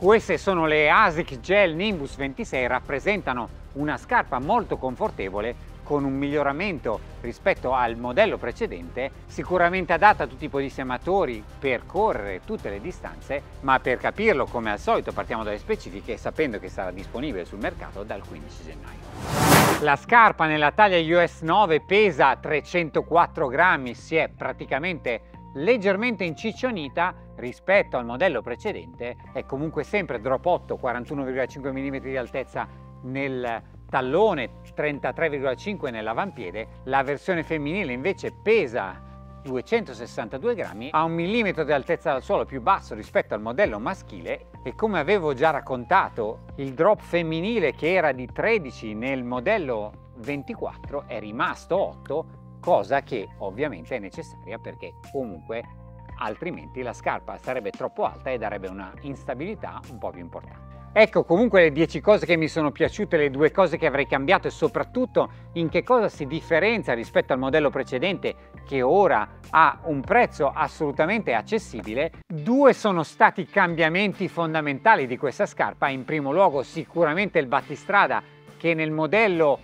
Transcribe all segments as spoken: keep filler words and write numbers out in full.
Queste sono le ASICS Gel Nimbus ventisei, rappresentano una scarpa molto confortevole con un miglioramento rispetto al modello precedente, sicuramente adatta a tutti i podissematori per correre tutte le distanze, ma per capirlo, come al solito, partiamo dalle specifiche sapendo che sarà disponibile sul mercato dal quindici gennaio. La scarpa nella taglia U S nove pesa trecentoquattro grammi, si è praticamente leggermente inciccionita rispetto al modello precedente, è comunque sempre drop otto, quarantuno virgola cinque millimetri di altezza nel tallone, trentatré virgola cinque nell'avampiede. La versione femminile invece pesa duecentosessantadue grammi, ha un millimetro di altezza dal suolo più basso rispetto al modello maschile e, come avevo già raccontato, il drop femminile che era di tredici nel modello ventiquattro è rimasto otto, cosa che ovviamente è necessaria perché comunque altrimenti la scarpa sarebbe troppo alta e darebbe una instabilità un po' più importante. Ecco comunque le dieci cose che mi sono piaciute, le due cose che avrei cambiato e soprattutto in che cosa si differenzia rispetto al modello precedente che ora ha un prezzo assolutamente accessibile. Due sono stati i cambiamenti fondamentali di questa scarpa. In primo luogo sicuramente il battistrada, che nel modello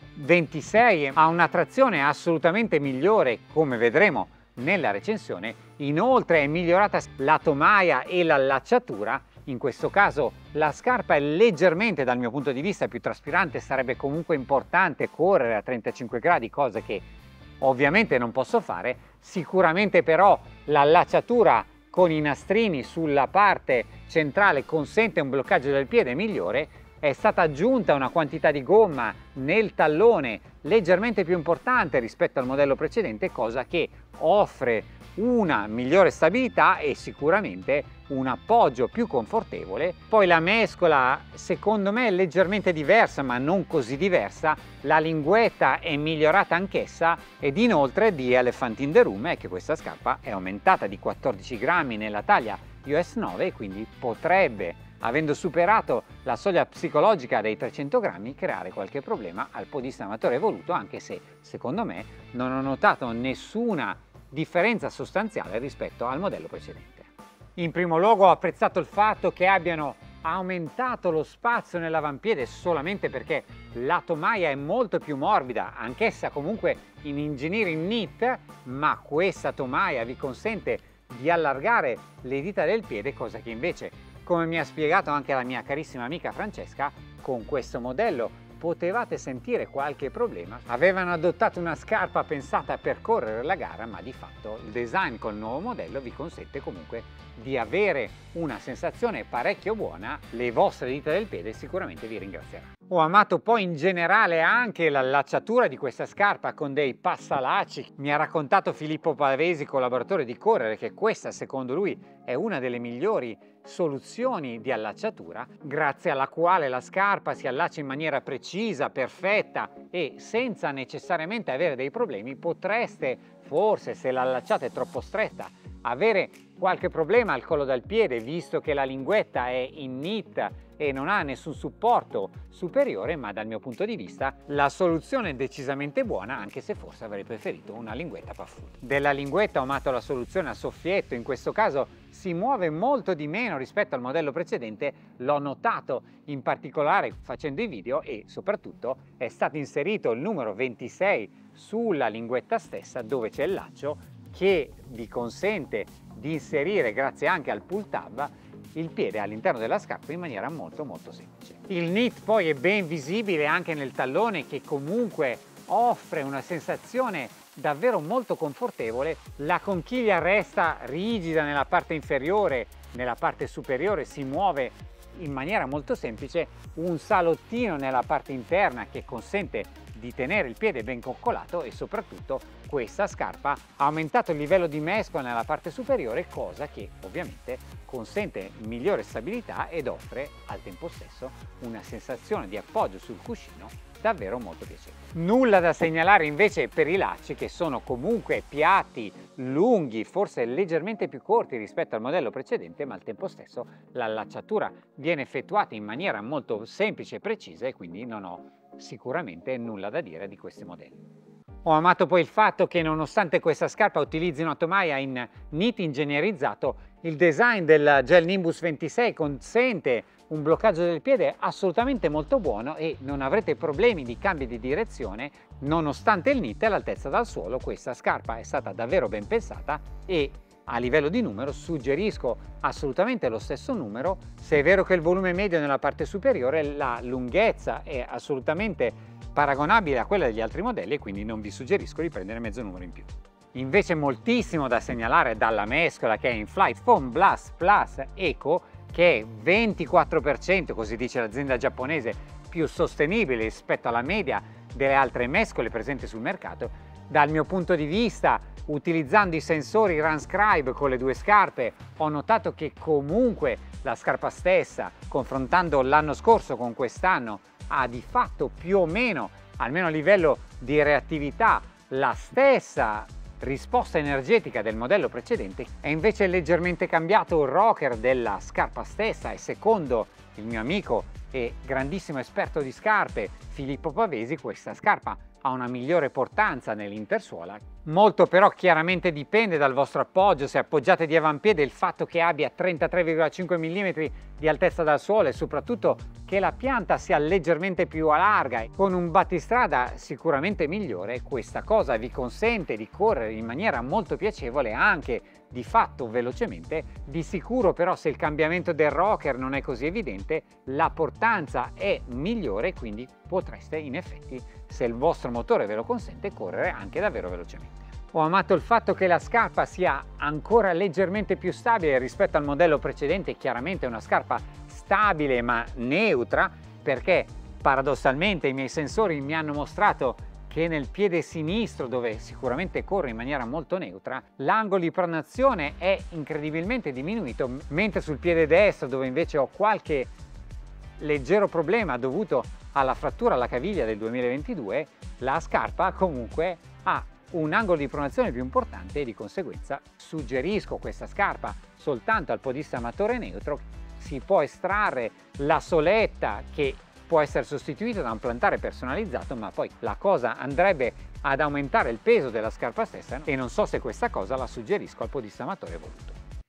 ventisei ha una trazione assolutamente migliore, come vedremo nella recensione. Inoltre è migliorata la tomaia e l'allacciatura. In questo caso la scarpa è leggermente, dal mio punto di vista, più traspirante. Sarebbe comunque importante correre a trentacinque gradi, cosa che ovviamente non posso fare. Sicuramente però l'allacciatura con i nastrini sulla parte centrale consente un bloccaggio del piede migliore. È stata aggiunta una quantità di gomma nel tallone leggermente più importante rispetto al modello precedente, cosa che offre una migliore stabilità e sicuramente un appoggio più confortevole. Poi la mescola secondo me è leggermente diversa, ma non così diversa. La linguetta è migliorata anch'essa ed inoltre di Elephant in the Room è che questa scarpa è aumentata di quattordici grammi nella taglia U S nove e quindi potrebbe, avendo superato la soglia psicologica dei trecento grammi, creare qualche problema al podista amatore evoluto, anche se secondo me non ho notato nessuna differenza sostanziale rispetto al modello precedente. In primo luogo ho apprezzato il fatto che abbiano aumentato lo spazio nell'avampiede solamente perché la tomaia è molto più morbida, anch'essa comunque in engineering knit, ma questa tomaia vi consente di allargare le dita del piede, cosa che invece, come mi ha spiegato anche la mia carissima amica Francesca, con questo modello potevate sentire qualche problema. Avevano adottato una scarpa pensata per correre la gara, ma di fatto il design col nuovo modello vi consente comunque di avere una sensazione parecchio buona. Le vostre dita del piede sicuramente vi ringrazieranno. Ho amato poi in generale anche l'allacciatura di questa scarpa con dei passalacci. Mi ha raccontato Filippo Pavesi, collaboratore di Correre, che questa secondo lui è una delle migliori soluzioni di allacciatura, grazie alla quale la scarpa si allaccia in maniera precisa, perfetta e senza necessariamente avere dei problemi. Potreste forse, se l'allacciata è troppo stretta, avere qualche problema al collo del piede, visto che la linguetta è in knit e non ha nessun supporto superiore, ma dal mio punto di vista la soluzione è decisamente buona, anche se forse avrei preferito una linguetta paffuta. Della linguetta ho amato la soluzione a soffietto, in questo caso si muove molto di meno rispetto al modello precedente, l'ho notato in particolare facendo i video, e soprattutto è stato inserito il numero ventisei sulla linguetta stessa, dove c'è il laccio che vi consente di inserire, grazie anche al pull tab, il piede all'interno della scarpa in maniera molto molto semplice. Il knit poi è ben visibile anche nel tallone, che comunque offre una sensazione davvero molto confortevole. La conchiglia resta rigida nella parte inferiore, nella parte superiore si muove in maniera molto semplice, un salottino nella parte interna che consente di tenere il piede ben coccolato, e soprattutto questa scarpa ha aumentato il livello di mescola nella parte superiore, cosa che ovviamente consente migliore stabilità ed offre al tempo stesso una sensazione di appoggio sul cuscino davvero molto piacevole. Nulla da segnalare invece per i lacci, che sono comunque piatti, lunghi, forse leggermente più corti rispetto al modello precedente, ma al tempo stesso l'allacciatura viene effettuata in maniera molto semplice e precisa, e quindi non ho sicuramente nulla da dire di questi modelli. Ho amato poi il fatto che nonostante questa scarpa utilizzi una tomaia in knit ingegnerizzato, il design del Gel Nimbus ventisei consente un bloccaggio del piede assolutamente molto buono e non avrete problemi di cambi di direzione nonostante il knit all'altezza dal suolo. Questa scarpa è stata davvero ben pensata e a livello di numero suggerisco assolutamente lo stesso numero. Se è vero che il volume medio nella parte superiore, la lunghezza è assolutamente paragonabile a quella degli altri modelli e quindi non vi suggerisco di prendere mezzo numero in più. Invece moltissimo da segnalare dalla mescola che è Inflight Foam Blast Plus Eco, che è ventiquattro per cento, così dice l'azienda giapponese, più sostenibile rispetto alla media delle altre mescole presenti sul mercato. Dal mio punto di vista, utilizzando i sensori RunScribe con le due scarpe, ho notato che comunque la scarpa stessa, confrontando l'anno scorso con quest'anno, ha di fatto più o meno, almeno a livello di reattività, la stessa risposta energetica del modello precedente. È invece leggermente cambiato il rocker della scarpa stessa e secondo il mio amico e grandissimo esperto di scarpe Filippo Pavesi, questa scarpa ha una migliore portanza nell'intersuola. Molto però chiaramente dipende dal vostro appoggio. Se appoggiate di avampiede, il fatto che abbia trentatré virgola cinque millimetri di altezza dal suolo e soprattutto che la pianta sia leggermente più larga e con un battistrada sicuramente migliore, questa cosa vi consente di correre in maniera molto piacevole, anche di fatto velocemente. Di sicuro però, se il cambiamento del rocker non è così evidente, la portanza è migliore, quindi potreste in effetti, se il vostro motore ve lo consente, correre anche davvero velocemente. Ho amato il fatto che la scarpa sia ancora leggermente più stabile rispetto al modello precedente. Chiaramente è una scarpa stabile ma neutra, perché paradossalmente i miei sensori mi hanno mostrato che nel piede sinistro, dove sicuramente corre in maniera molto neutra, l'angolo di pronazione è incredibilmente diminuito, mentre sul piede destro, dove invece ho qualche leggero problema dovuto alla frattura alla caviglia del duemilaventidue, la scarpa comunque ha un angolo di pronazione più importante e di conseguenza suggerisco questa scarpa soltanto al podista amatore neutro. Si può estrarre la soletta che può essere sostituita da un plantare personalizzato, ma poi la cosa andrebbe ad aumentare il peso della scarpa stessa e non so se questa cosa la suggerisco al podista amatore voluto.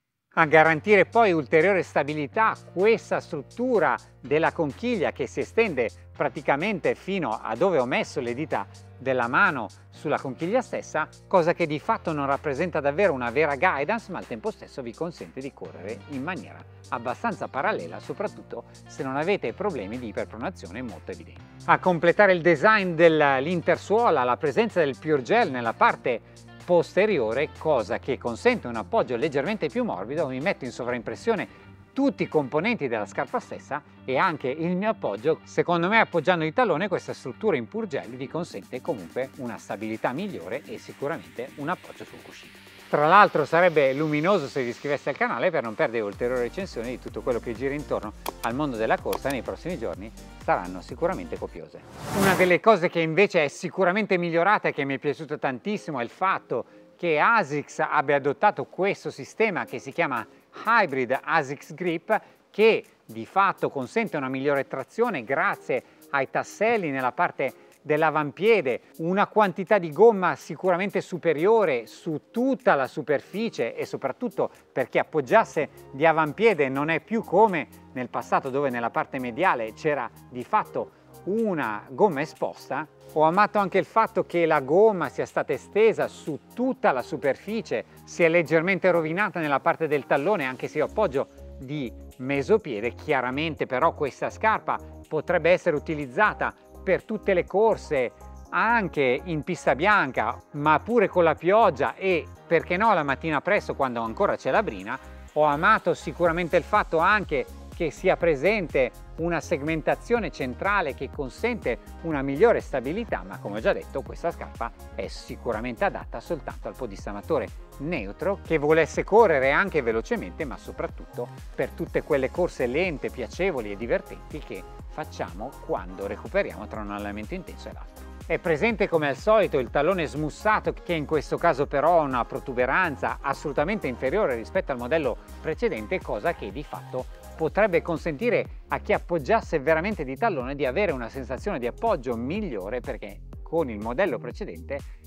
A garantire poi ulteriore stabilità, questa struttura della conchiglia che si estende praticamente fino a dove ho messo le dita della mano sulla conchiglia stessa, cosa che di fatto non rappresenta davvero una vera guidance, ma al tempo stesso vi consente di correre in maniera abbastanza parallela, soprattutto se non avete problemi di iperpronazione molto evidenti. A completare il design dell'intersuola, la presenza del Pure Gel nella parte posteriore, cosa che consente un appoggio leggermente più morbido. Mi metto in sovraimpressione tutti i componenti della scarpa stessa e anche il mio appoggio. Secondo me, appoggiando il tallone, questa struttura in Pure Gel vi consente comunque una stabilità migliore e sicuramente un appoggio sul cuscino. Tra l'altro sarebbe luminoso se vi iscriveste al canale per non perdere ulteriori recensioni di tutto quello che gira intorno al mondo della corsa. Nei prossimi giorni saranno sicuramente copiose. Una delle cose che invece è sicuramente migliorata e che mi è piaciuto tantissimo è il fatto che ASICS abbia adottato questo sistema che si chiama Hybrid ASICS Grip, che di fatto consente una migliore trazione grazie ai tasselli nella parte dell'avampiede, una quantità di gomma sicuramente superiore su tutta la superficie e soprattutto perché appoggiasse di avampiede non è più come nel passato dove nella parte mediale c'era di fatto una gomma esposta. Ho amato anche il fatto che la gomma sia stata estesa su tutta la superficie, si è leggermente rovinata nella parte del tallone anche se io appoggio di mesopiede. Chiaramente però questa scarpa potrebbe essere utilizzata per tutte le corse, anche in pista bianca, ma pure con la pioggia e perché no la mattina presto quando ancora c'è la brina. Ho amato sicuramente il fatto anche che sia presente una segmentazione centrale che consente una migliore stabilità, ma come ho già detto questa scarpa è sicuramente adatta soltanto al podista amatore neutro che volesse correre anche velocemente, ma soprattutto per tutte quelle corse lente, piacevoli e divertenti che facciamo quando recuperiamo tra un allenamento intenso e l'altro. È presente come al solito il tallone smussato, che in questo caso però ha una protuberanza assolutamente inferiore rispetto al modello precedente, cosa che di fatto potrebbe consentire a chi appoggiasse veramente di tallone di avere una sensazione di appoggio migliore, perché con il modello precedente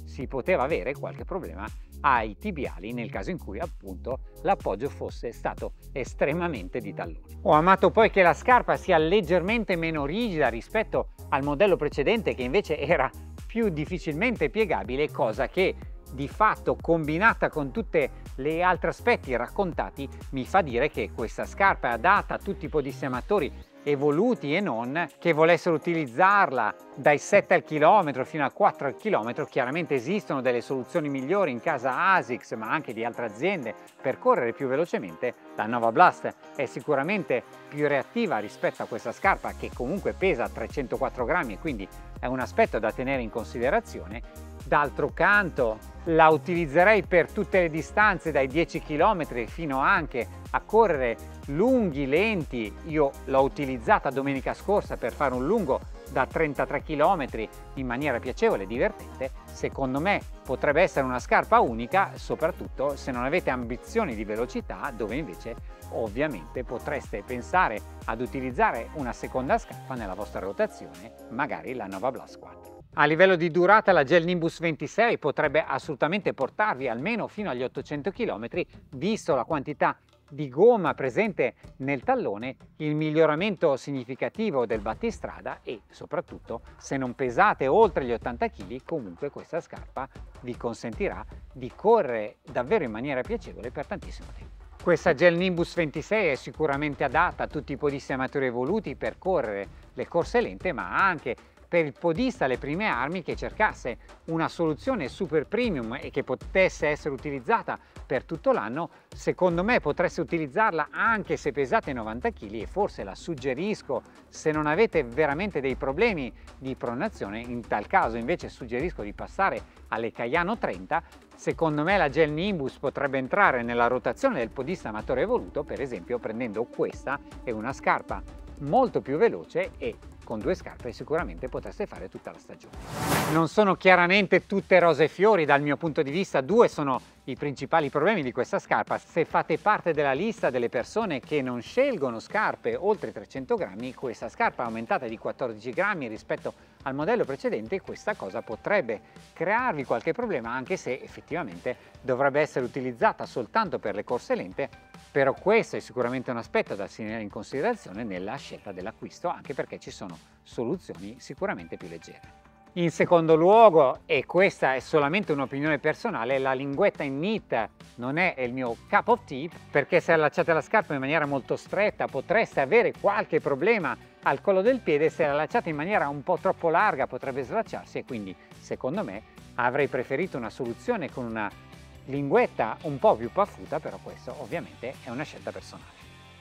si poteva avere qualche problema ai tibiali nel caso in cui appunto l'appoggio fosse stato estremamente di tallone. Ho amato poi che la scarpa sia leggermente meno rigida rispetto al modello precedente, che invece era più difficilmente piegabile, cosa che di fatto, combinata con tutti gli altri aspetti raccontati, mi fa dire che questa scarpa è adatta a tutti i podissematori evoluti e non, che volessero utilizzarla dai sette al chilometro fino a quattro al chilometro. Chiaramente esistono delle soluzioni migliori in casa ASICS, ma anche di altre aziende, per correre più velocemente. La Nova Blast è sicuramente più reattiva rispetto a questa scarpa, che comunque pesa trecentoquattro grammi e quindi è un aspetto da tenere in considerazione. D'altro canto la utilizzerei per tutte le distanze, dai dieci chilometri fino anche a correre lunghi, lenti. Io l'ho utilizzata domenica scorsa per fare un lungo da trentatré chilometri in maniera piacevole e divertente. Secondo me potrebbe essere una scarpa unica, soprattutto se non avete ambizioni di velocità, dove invece ovviamente potreste pensare ad utilizzare una seconda scarpa nella vostra rotazione, magari la Nova Blast quattro. A livello di durata la Gel Nimbus ventisei potrebbe assolutamente portarvi almeno fino agli ottocento chilometri, visto la quantità di gomma presente nel tallone, il miglioramento significativo del battistrada e soprattutto, se non pesate oltre gli ottanta chili, comunque questa scarpa vi consentirà di correre davvero in maniera piacevole per tantissimo tempo. Questa Gel Nimbus ventisei è sicuramente adatta a tutti i podisti amatori evoluti per correre le corse lente, ma anche per il podista alle prime armi che cercasse una soluzione super premium e che potesse essere utilizzata per tutto l'anno. Secondo me potreste utilizzarla anche se pesate novanta chili, e forse la suggerisco se non avete veramente dei problemi di pronazione. In tal caso invece suggerisco di passare alle Kayano trenta. Secondo me la Gel Nimbus potrebbe entrare nella rotazione del podista amatore evoluto, per esempio prendendo questa, è una scarpa molto più veloce e con due scarpe sicuramente potreste fare tutta la stagione. Non sono chiaramente tutte rose e fiori dal mio punto di vista. Due sono i principali problemi di questa scarpa. Se fate parte della lista delle persone che non scelgono scarpe oltre trecento grammi, questa scarpa è aumentata di quattordici grammi rispetto al modello precedente. Questa cosa potrebbe crearvi qualche problema, anche se effettivamente dovrebbe essere utilizzata soltanto per le corse lente. Però questo è sicuramente un aspetto da tenere in considerazione nella scelta dell'acquisto, anche perché ci sono soluzioni sicuramente più leggere. In secondo luogo, e questa è solamente un'opinione personale, la linguetta in knit non è il mio cup of tea, perché se allacciate la scarpa in maniera molto stretta potreste avere qualche problema al collo del piede. Se la allacciate in maniera un po' troppo larga potrebbe slacciarsi, e quindi secondo me avrei preferito una soluzione con una linguetta un po' più paffuta, però questo ovviamente è una scelta personale.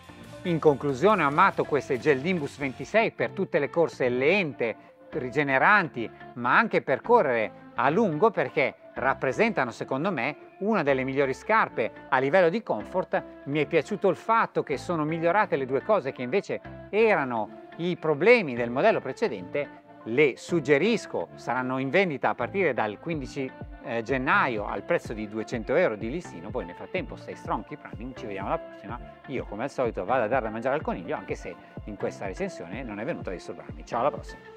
In conclusione, ho amato queste Gel Nimbus ventisei per tutte le corse lente, rigeneranti, ma anche per correre a lungo, perché rappresentano secondo me una delle migliori scarpe a livello di comfort. Mi è piaciuto il fatto che sono migliorate le due cose che invece erano i problemi del modello precedente. Le suggerisco, saranno in vendita a partire dal quindici eh, gennaio al prezzo di duecento euro di listino. Poi nel frattempo stay strong, keep running, ci vediamo alla prossima. Io come al solito vado a dare da mangiare al coniglio, anche se in questa recensione non è venuto a disturbarmi. Ciao, alla prossima!